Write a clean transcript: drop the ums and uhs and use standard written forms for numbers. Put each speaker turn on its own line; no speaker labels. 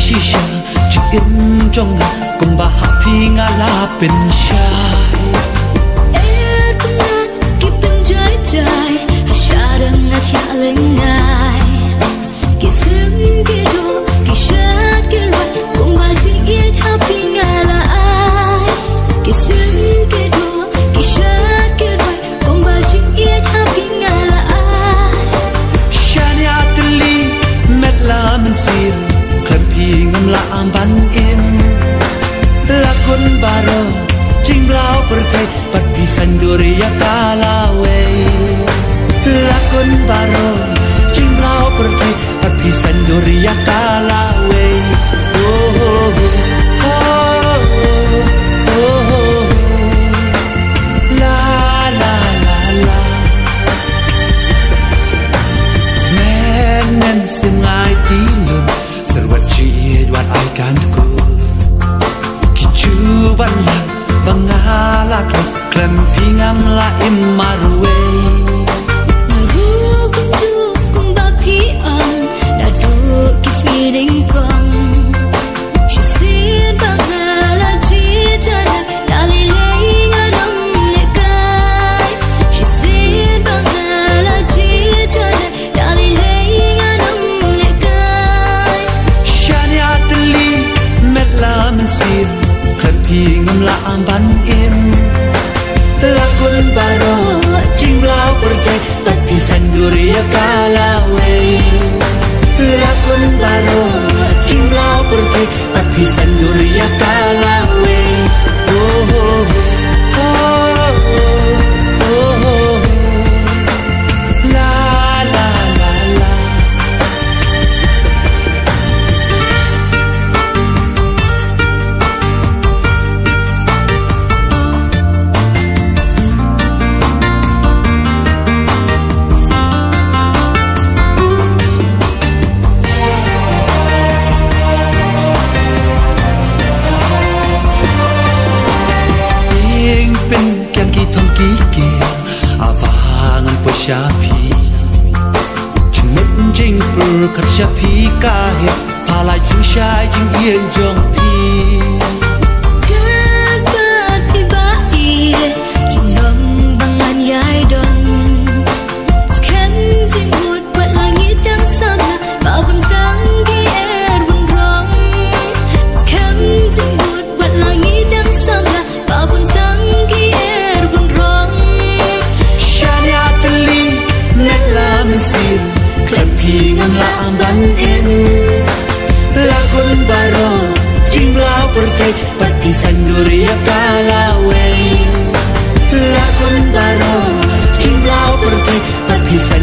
shisha chỉ in trong ngà cùng bà happy ngà la bên shai
em cũng ngắt kịp từng trái trái hay xa đừng ngắt nhã lên ngài kỳ sớm kỳ đô kỳ sát kỳ loạn cùng bà chỉ yên happy ngà là ai kỳ sớm kỳ đô kỳ sát kỳ loạn cùng bà chỉ yên happy ngà là ai
shania tli met la men sir khăn pi ngam la am ban im la kun baro jing blau pertai pat pisan doria kalawe la kun baro jing blau pertai pat pisan doria kalawe oh oh oh oh oh la la la la men sim ngai ti lun serwat chi wat ai kan ko kichu ban la bangala klem pingam la imarwe
naru kum ju kum ba phi am na do kiss me ding kong she said bangala chi jana dali le ngadam le kai she said bangala chi jana dali le ngadam le kai
shania tli met la men sir khăn pi ngam la am ban im la kun baro jing blau pertai pat pisan duria kalawe la kun baro jing blau pertai pat pisan duria kalawe oh oh oh oh oh la la la la shapi chimut jing pur khat shapi ka he phalai jing shai jing yen jong pi
kan ba pi ba i jing nom bangan yai don kem jing hut wat langit dang sana ba bun tang gi er bun rong kem jing hut wat langit dang sana ba bun tang gi er bun rong
shania tli net la men sir klem pi ngam la am ban em la kun baro jing blau pertai pat pisan duria kalawe la kun baro jing blau pertai pat pisan